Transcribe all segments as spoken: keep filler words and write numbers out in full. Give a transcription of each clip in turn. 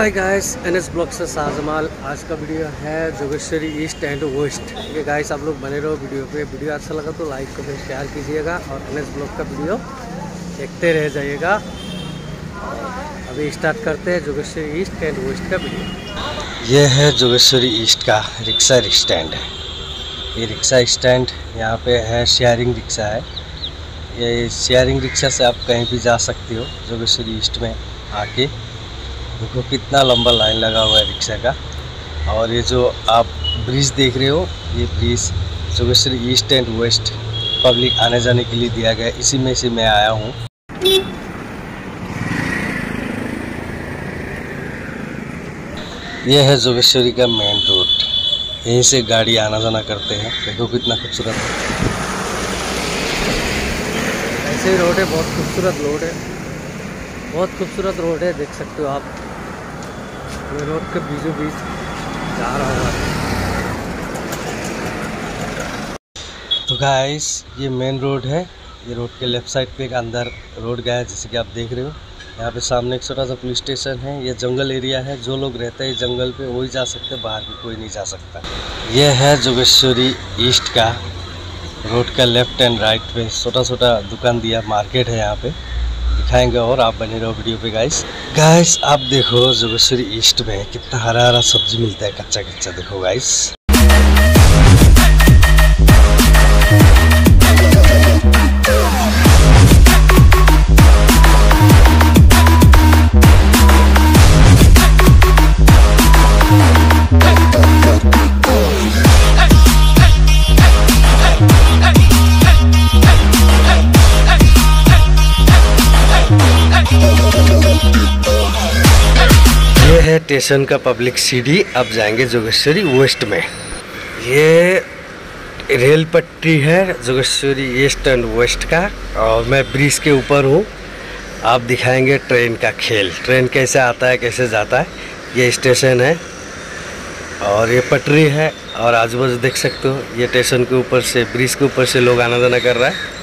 Hi guys, NS blog से शाहजमाल। आज का वीडियो है जोगेश्वरी ईस्ट एंड वेस्ट। ये गाइस आप लोग बने रहो वीडियो पे। वीडियो अच्छा लगा तो लाइक कमेंट शेयर कीजिएगा और एनएस ब्लॉग का वीडियो देखते रह जाइएगा। अभी स्टार्ट करते हैं जोगेश्वरी ईस्ट एंड वेस्ट का वीडियो। ये है जोगेश्वरी ईस्ट का रिक्शा स्टैंड है। ये रिक्शा स्टैंड यहाँ पे है, शेयरिंग रिक्शा है। ये शेयरिंग रिक्शा से आप कहीं भी जा सकते हो जोगेश्वरी ईस्ट में आके। देखो कितना लंबा लाइन लगा हुआ है रिक्शा का। और ये जो आप ब्रिज देख रहे हो, ये bridge Jogeshwari east and west public आने जाने के लिए दिया गया। इसी में से मैं आया हूँ। ये है जोगेश्वरी का मेन रोड। यहीं से गाड़ी आना जाना करते हैं। देखो कितना खूबसूरत ऐसे ही रोड है, बहुत खूबसूरत रोड है, बहुत खूबसूरत रोड है। देख सकते हो आप, ये रोड के बीचों बीच जा रहा हुआ है। तो गाइस ये मेन रोड है। ये रोड के लेफ्ट साइड पे एक अंदर रोड गया है, जैसे कि आप देख रहे हो। यहाँ पे सामने एक छोटा सा पुलिस स्टेशन है। ये जंगल एरिया है, जो लोग रहते हैं जंगल पे वही जा सकते, बाहर भी कोई नहीं जा सकता। ये है जोगेश्वरी ईस्ट का रोड का लेफ्ट एंड राइट पे छोटा छोटा दुकान दिया मार्केट है। यहाँ पे दिखाएंगे और आप बने रहो वीडियो पे गाइस। गाइस आप देखो जोगेश्वरी ईस्ट में कितना हरा हरा सब्जी मिलता है, कच्चा कच्चा। देखो गाइस, ये है स्टेशन का पब्लिक सीढ़ी। अब जाएंगे जोगेश्वरी वेस्ट में। ये रेल पट्टी है जोगेश्वरी ईस्ट एंड वेस्ट का, और मैं ब्रिज के ऊपर हूँ। आप दिखाएंगे ट्रेन का खेल, ट्रेन कैसे आता है कैसे जाता है। ये स्टेशन है और ये पटरी है, और आजू बाजू देख सकते हो। ये स्टेशन के ऊपर से, ब्रिज के ऊपर से लोग आना जाना कर रहा है।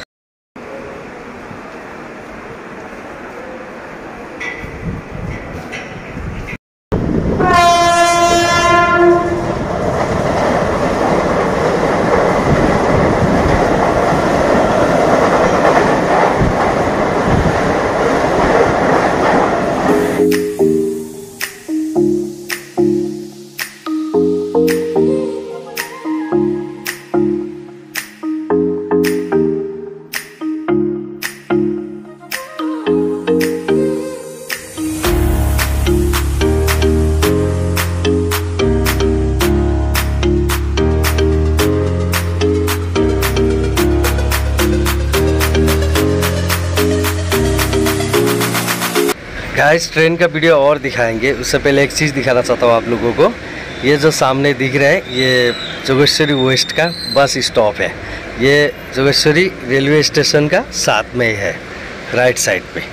गाइस ट्रेन का वीडियो और दिखाएंगे, उससे पहले एक चीज़ दिखाना चाहता हूँ आप लोगों को। ये जो सामने दिख रहा है, ये जोगेश्वरी वेस्ट का बस स्टॉप है। ये जोगेश्वरी रेलवे स्टेशन का साथ में ही है, राइट साइड पे।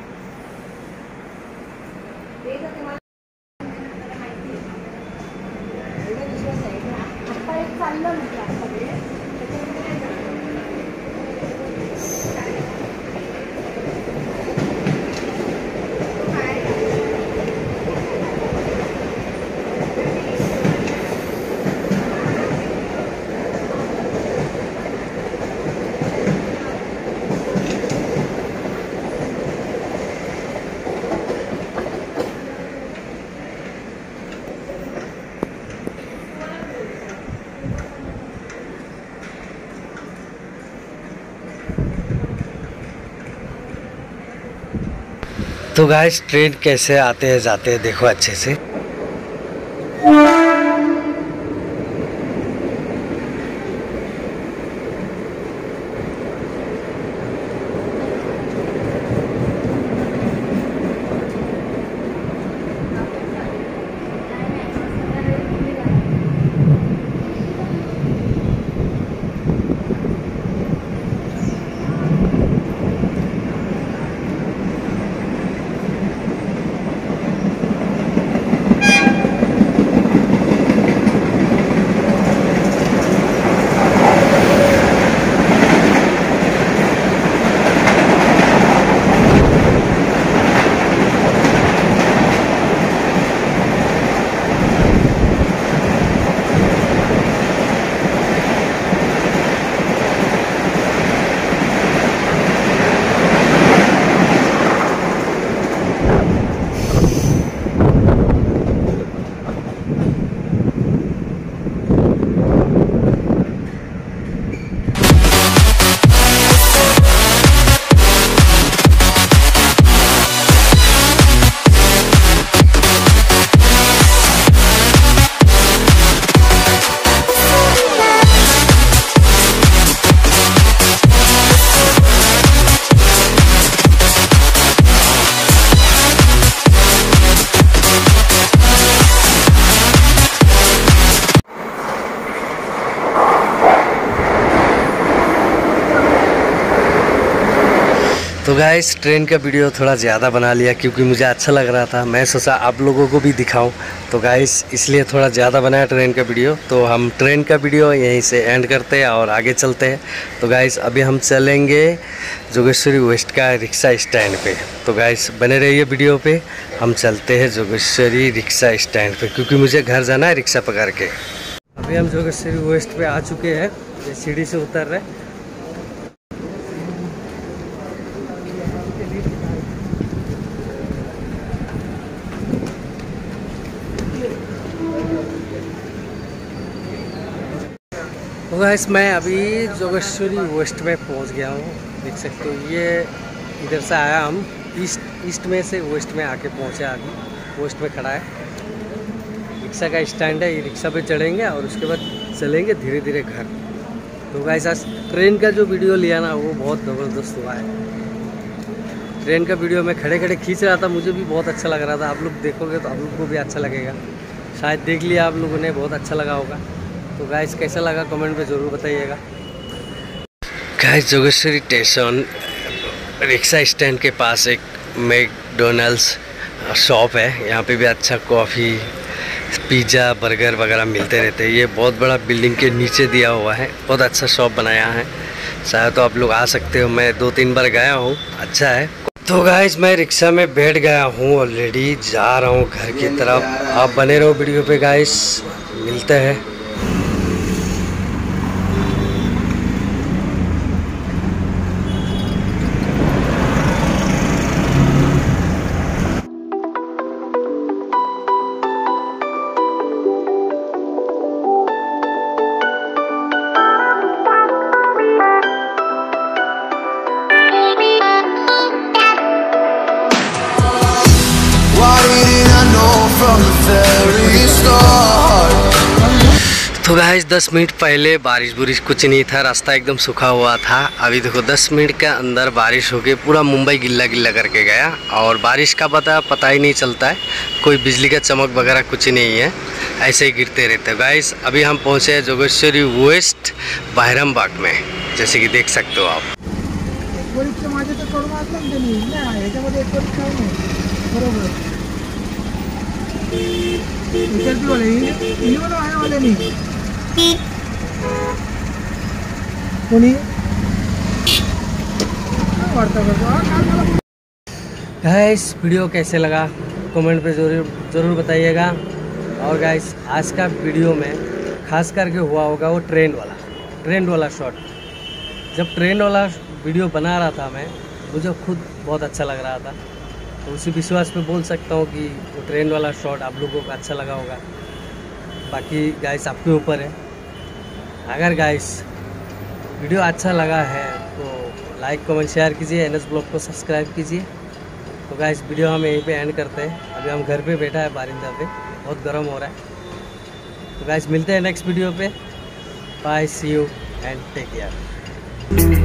तो गाइस ट्रेन कैसे आते हैं जाते हैं देखो अच्छे से। तो गाइस ट्रेन का वीडियो थोड़ा ज़्यादा बना लिया क्योंकि मुझे अच्छा लग रहा था। मैं सोचा आप लोगों को भी दिखाऊं, तो गाइस इसलिए थोड़ा ज़्यादा बनाया ट्रेन का वीडियो। तो हम ट्रेन का वीडियो यहीं से एंड करते हैं और आगे चलते हैं। तो गाइस अभी हम चलेंगे जोगेश्वरी वेस्ट का रिक्शा स्टैंड पे। तो गाइस बने रहिए वीडियो पे। हम चलते हैं जोगेश्वरी रिक्शा स्टैंड पे क्योंकि मुझे घर जाना है रिक्शा पकड़ के। अभी हम जोगेश्वरी वेस्ट पे आ चुके हैं, सीढ़ी से उतर रहे। तो गाइस मैं अभी जोगेश्वरी वेस्ट में पहुंच गया हूँ, देख सकते हो। ये इधर से आया, हम ईस्ट ईस्ट में से वेस्ट में आके पहुँचे। अभी वेस्ट में खड़ा है, रिक्शा का स्टैंड है। ये रिक्शा पे चढ़ेंगे और उसके बाद चलेंगे धीरे धीरे घर। तो गाइस आज ट्रेन का जो वीडियो लिया ना वो बहुत ज़बरदस्त हुआ है। ट्रेन का वीडियो मैं खड़े खड़े खींच रहा था, मुझे भी बहुत अच्छा लग रहा था। आप लोग देखोगे तो आप लोग को भी अच्छा लगेगा। शायद देख लिया आप लोगों ने, बहुत अच्छा लगा होगा। तो गाइस कैसा लगा कमेंट में ज़रूर बताइएगा। Guys Jogeshwari station rickshaw stand के पास एक मैकडोनल्ड्स शॉप है। यहाँ पे भी अच्छा कॉफ़ी, पिज़्ज़ा, बर्गर वगैरह मिलते रहते हैं। ये बहुत बड़ा बिल्डिंग के नीचे दिया हुआ है, बहुत अच्छा शॉप बनाया है। शायद तो आप लोग आ सकते हो, मैं दो तीन बार गया हूँ, अच्छा है। तो गाइस मैं रिक्शा में बैठ गया हूँ ऑलरेडी, जा रहा हूँ घर की तरफ। आप बने रहो वीडियो पे गाइस, मिलते हैं। तो गाइस दस मिनट पहले बारिश बुरिश कुछ नहीं था, रास्ता एकदम सूखा हुआ था। अभी देखो दस मिनट के अंदर बारिश हो गई, पूरा मुंबई गिल्ला गिल्ला करके गया। और बारिश का पता पता ही नहीं चलता है, कोई बिजली का चमक वगैरह कुछ नहीं है, ऐसे ही गिरते रहते हैं। गाइस अभी हम पहुँचे हैं जोगेश्वरी वेस्ट बहरम बाग में, जैसे कि देख सकते हो आप। गाइस वीडियो कैसे लगा कमेंट पे जरूर ज़रूर बताइएगा। और गाइस आज का वीडियो में खास करके हुआ होगा वो ट्रेन वाला ट्रेन वाला शॉट। जब ट्रेन वाला वीडियो बना रहा था मैं, मुझे खुद बहुत अच्छा लग रहा था। तो उसी विश्वास पे बोल सकता हूँ कि वो ट्रेन वाला शॉट आप लोगों को अच्छा लगा होगा। बाकी गाइस आपके ऊपर है। अगर गाइस वीडियो अच्छा लगा है तो लाइक कमेंट शेयर कीजिए, एन एस ब्लॉग को सब्सक्राइब कीजिए। तो गाइस वीडियो हम यहीं पे एंड करते हैं। अभी हम घर पे बैठा है बारिंदा पे, बहुत गर्म हो रहा है। तो गाइस मिलते हैं नेक्स्ट वीडियो पे। Bye, see you and take care.